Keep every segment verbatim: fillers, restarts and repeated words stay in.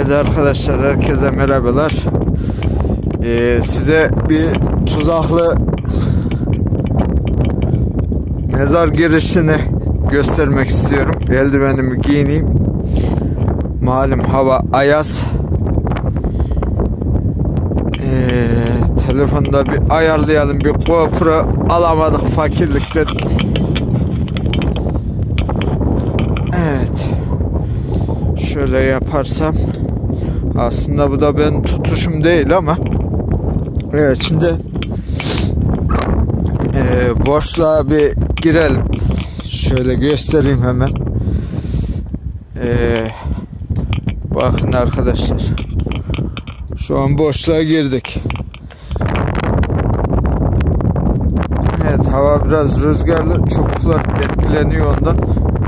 Evet arkadaşlar, herkese merhabalar. Ee, size bir tuzaklı mezar girişini göstermek istiyorum. Eldivenimi giyineyim. Malum hava ayaz. Ee, telefonda bir ayarlayalım. Bir GoPro alamadık fakirlikten. Evet. Şöyle yaparsam, aslında bu da benim tutuşum değil ama evet, şimdi e, boşluğa bir girelim. Şöyle göstereyim hemen. E, bakın arkadaşlar, şu an boşluğa girdik. Evet, hava biraz rüzgarlı, çubuklar etkileniyor ondan.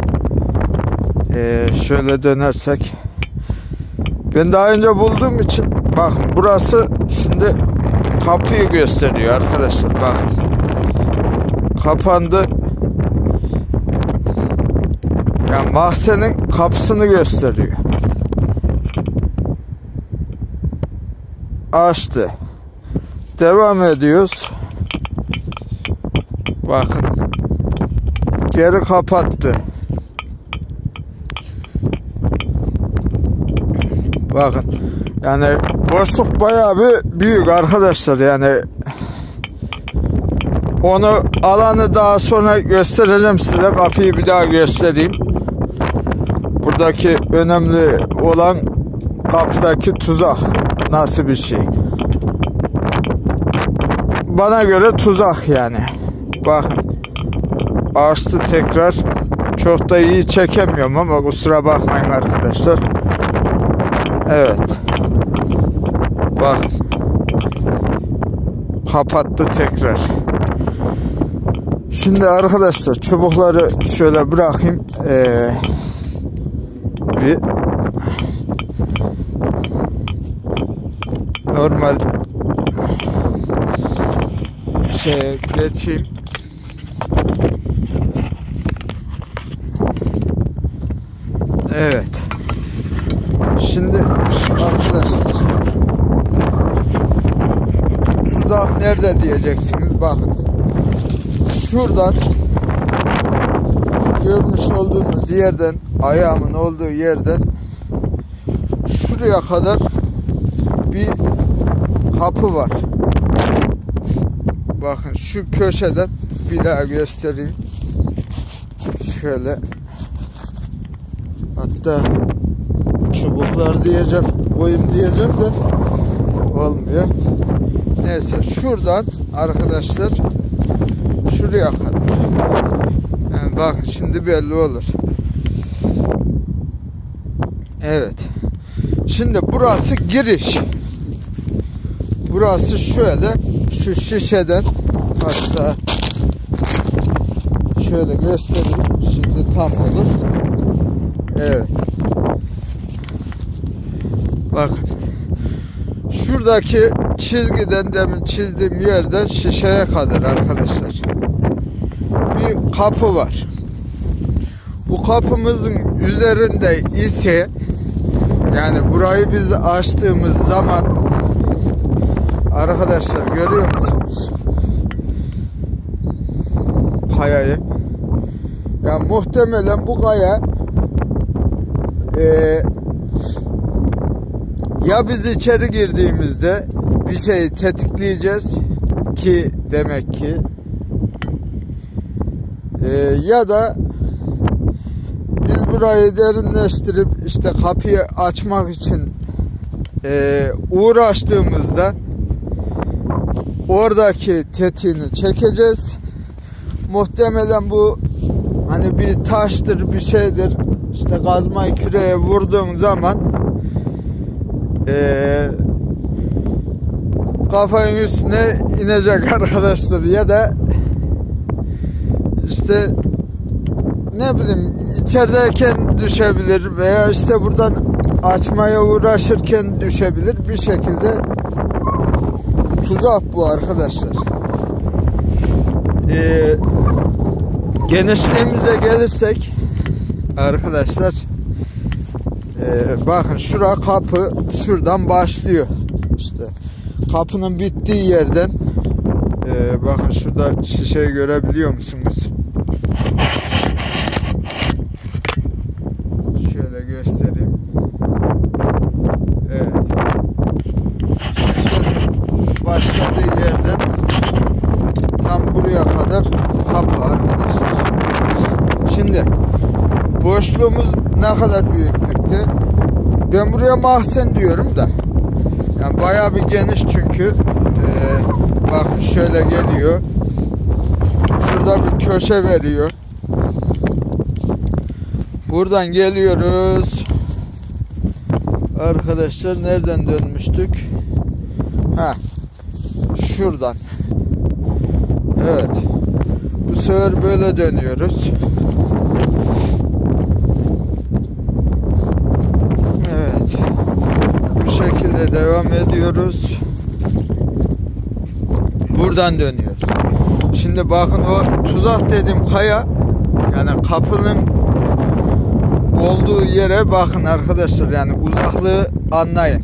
Ee, şöyle dönersek, ben daha önce bulduğum için bakın, burası şimdi kapıyı gösteriyor arkadaşlar. Bakın, kapandı, yani mahzenin kapısını gösteriyor. Açtı, devam ediyoruz. Bakın, geri kapattı. Bakın, yani boşluk bayağı bir büyük arkadaşlar. Yani onu, alanı daha sonra göstereceğim size. Kapıyı bir daha göstereyim. Buradaki önemli olan kapıdaki tuzak nasıl bir şey. Bana göre tuzak yani. Bakın, açtı tekrar. Çok da iyi çekemiyorum ama kusura bakmayın arkadaşlar. Evet. Bak. Kapattı tekrar. Şimdi arkadaşlar, çubukları şöyle bırakayım. Ee, bir normal şey geçeyim. Evet. Şimdi arkadaşlar, tuzak nerede diyeceksiniz. Bakın, şuradan, şu görmüş olduğunuz yerden, ayağımın olduğu yerden şuraya kadar bir kapı var. Bakın, şu köşeden bir daha göstereyim. Şöyle, hatta çubuklar diyeceğim, koyayım diyeceğim de olmuyor. Neyse, şuradan arkadaşlar şuraya kadar. Yani bakın, şimdi belli olur. Evet. Şimdi burası giriş. Burası şöyle, şu şişeden, hatta şöyle göstereyim. Şimdi tam olur. Evet. Bakın, şuradaki çizgiden, demin çizdiğim yerden şişeye kadar arkadaşlar bir kapı var. Bu kapımızın üzerinde ise, yani burayı biz açtığımız zaman arkadaşlar, görüyor musunuz kayayı? Yani muhtemelen bu kaya eee ya biz içeri girdiğimizde bir şeyi tetikleyeceğiz ki demek ki e, ya da biz burayı derinleştirip işte kapıyı açmak için e, uğraştığımızda oradaki tetiğini çekeceğiz. Muhtemelen bu hani bir taştır, bir şeydir. İşte kazmayı küreye vurduğun zaman Ee, kafanın üstüne inecek arkadaşlar, ya da işte ne bileyim içerideyken düşebilir veya işte buradan açmaya uğraşırken düşebilir. Bir şekilde tuzak bu arkadaşlar. Ee, genişliğimize gelirsek arkadaşlar, Ee, bakın şura kapı, şuradan başlıyor. İşte kapının bittiği yerden e, bakın şurada şişeyi görebiliyor musunuz? Şöyle göstereyim. Evet. Şişenin başladığı yerden tam buraya kadar kapı arkadaşlar. Şimdi boşluğumuz ne kadar büyüklükte? Ben buraya mahzen diyorum da. Yani bayağı bir geniş çünkü. Ee, bakın şöyle geliyor. Şurada bir köşe veriyor. Buradan geliyoruz. Arkadaşlar nereden dönmüştük? Ha, şuradan. Evet. Bu sefer böyle dönüyoruz. Evet. Bu şekilde devam ediyoruz. Buradan dönüyoruz. Şimdi bakın o tuzak dediğim kaya, yani kapının olduğu yere bakın arkadaşlar, yani uzaklığı anlayın.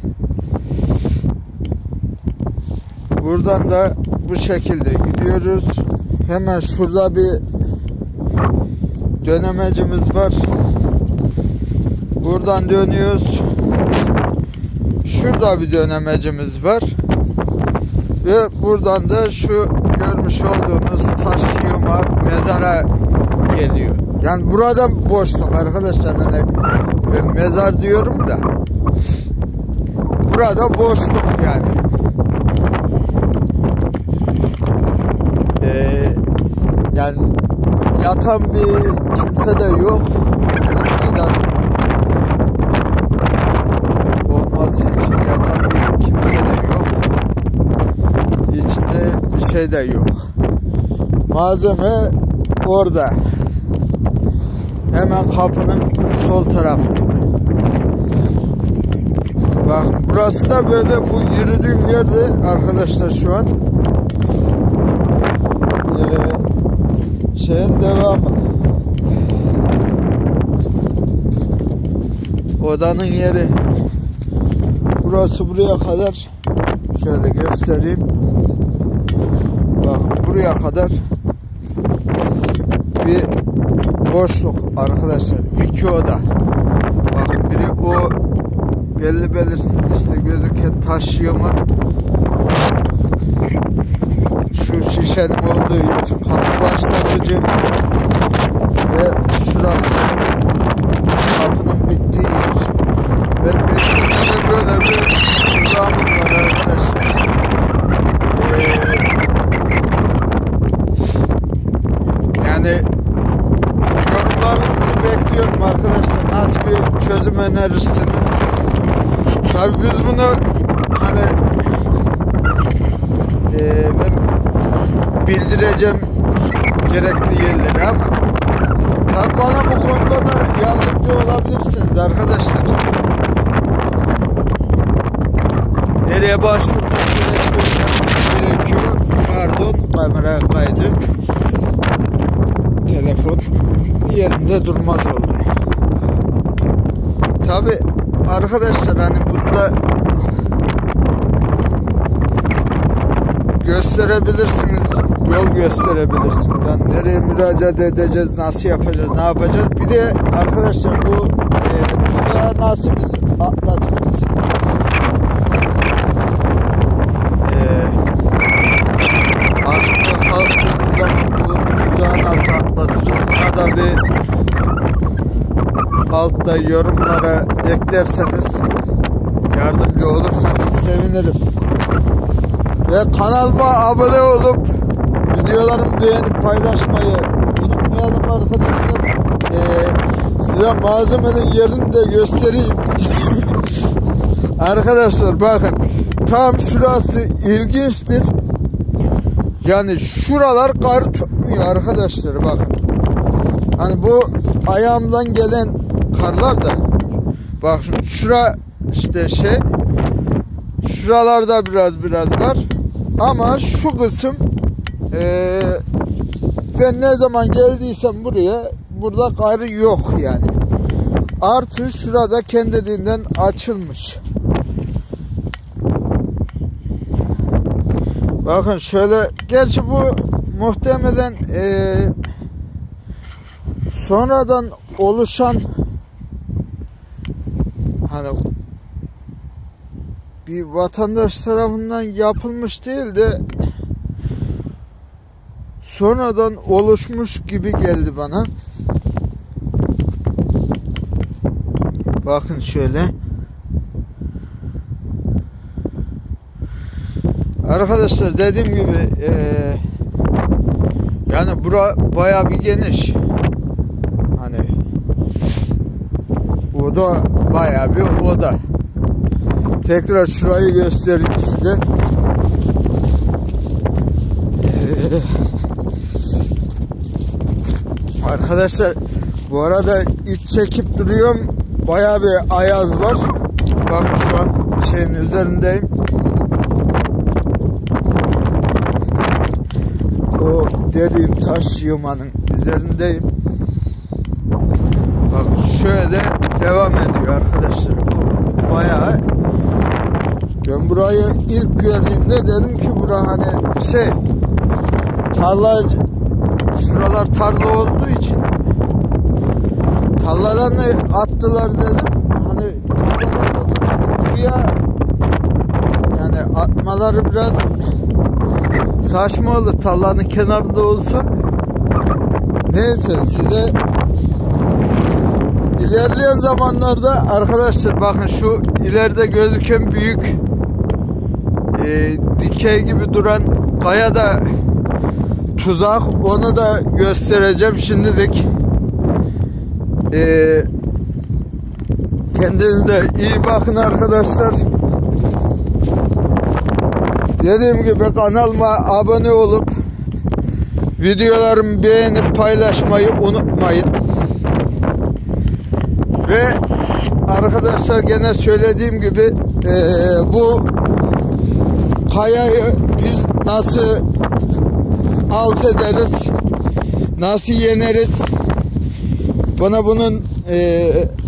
Buradan da bu şekilde gidiyoruz. Hemen şurada bir dönemecimiz var. Buradan dönüyoruz. Şurada bir dönemecimiz var. Ve buradan da şu görmüş olduğunuz taş yığma mezara geliyor. Yani burada boşluk arkadaşlar. Yani ben mezar diyorum da burada boşluk yani. Ee, yani yatan bir kimse de yok. Yani mezar olması için yatan bir kimse de yok. İçinde bir şey de yok. Malzeme orada. Hemen kapının sol tarafında. Bakın burası da böyle, bu yürüdüğüm yerde arkadaşlar şu an ee, şeyin devamı. Odanın yeri. Burası buraya kadar. Şöyle göstereyim. Bakın buraya kadar bir boşluk arkadaşlar. İki oda. Bak biri o belli belirsiz işte gözüken taş yığma. Şu şişenin olduğu yer kapı başlangıcı ve şurası kapının bittiği yer. Ve üstünde de böyle bir tuzağımız var arkadaşlar. Ee, yani yorumlarınızı bekliyorum arkadaşlar. Nasıl bir çözüm önerirsiniz? Tabii biz bunu hani e, ben bildireceğim gerekli yerleri ama tabii bana bu konuda da yardımcı olabilirsiniz arkadaşlar. Nereye başvurmak gerekiyor? gerekiyor? Pardon, kamera kaydı. Telefon yerinde durmaz oldu. Tabi arkadaşlar hani bunda gösterebilirsiniz, yol gösterebilirsiniz. Yani nereye müracaat edeceğiz, nasıl yapacağız, ne yapacağız? Bir de arkadaşlar bu e, tuzağı nasıl biz atlatırız? E, açmaya kalktığımız zaman bu tuzağı nasıl atlatırız? Buna da bir altta yorumlara eklerseniz, yardımcı olursanız sevinirim. Ve kanalıma abone olup videolarımı beğenip paylaşmayı unutmayalım arkadaşlar. Ee, size malzemenin yerini de göstereyim. Arkadaşlar bakın, tam şurası ilginçtir. Yani şuralar kar tutmuyor arkadaşlar, bakın. Hani bu ayağımdan gelen karlar da bak şura işte şey, şuralarda biraz biraz var ama şu kısım ee, ben ne zaman geldiysem buraya, burada kar yok yani. Artı şurada kendiliğinden açılmış. Bakın şöyle, gerçi bu muhtemelen e, sonradan oluşan, hani bir vatandaş tarafından yapılmış değil de sonradan oluşmuş gibi geldi bana. Bakın şöyle. Arkadaşlar dediğim gibi e, yani bura bayağı bir geniş. Hani oda, bayağı bir oda. Tekrar şurayı göstereyim size. Ee, arkadaşlar bu arada iç çekip duruyorum. Bayağı bir ayaz var. Bakın şu an şeyin üzerindeyim. O dediğim taş yığmanın üzerindeyim. Bakın şöyle devam ediyor arkadaşlar. Bu bayağı, ben burayı ilk gördüğümde dedim ki bura hani şey, tarla, şuralar tarla olduğu için tarlalarını attılar dedim. Hani tarlalarını buraya, yani atmaları biraz saçma olur tarlanın kenarında olsa. Neyse, size ilerleyen zamanlarda arkadaşlar bakın şu ileride gözüken büyük e, dikey gibi duran kaya da tuzak, onu da göstereceğim şimdilik. E, kendinize iyi bakın arkadaşlar. Dediğim gibi kanalıma abone olup videolarımı beğenip paylaşmayı unutmayın. Ve arkadaşlar gene söylediğim gibi e, bu kayayı biz nasıl alt ederiz, nasıl yeneriz, bana bunun e,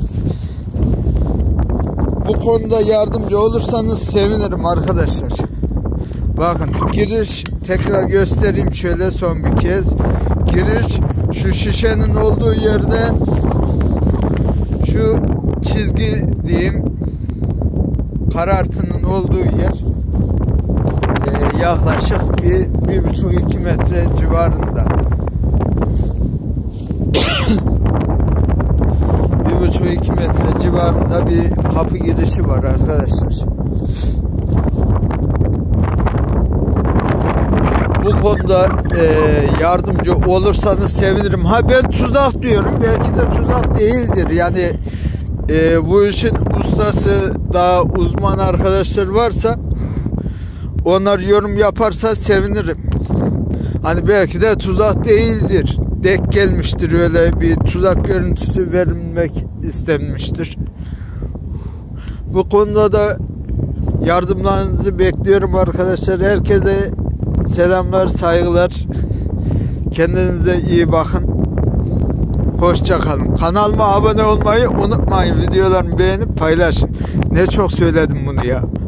bu konuda yardımcı olursanız sevinirim arkadaşlar. Bakın giriş, tekrar göstereyim şöyle son bir kez. Giriş şu şişenin olduğu yerden şu çizgi diyeyim, karartının olduğu yer e, yaklaşık bir, bir buçuk iki metre civarında. bir buçuk iki metre civarında bir kapı girişi var arkadaşlar. Bu konuda e, yardımcı olursanız sevinirim. Ha ben tuzak diyorum, belki de tuzak değildir. Yani e, bu işin ustası, daha uzman arkadaşlar varsa onlar yorum yaparsa sevinirim. Hani belki de tuzak değildir, denk gelmiştir, öyle bir tuzak görüntüsü verilmek istenmiştir. Bu konuda da yardımlarınızı bekliyorum arkadaşlar. Herkese selamlar, saygılar. Kendinize iyi bakın. Hoşça kalın. Kanalıma abone olmayı unutmayın. Videolarımı beğenip paylaşın. Ne çok söyledim bunu ya.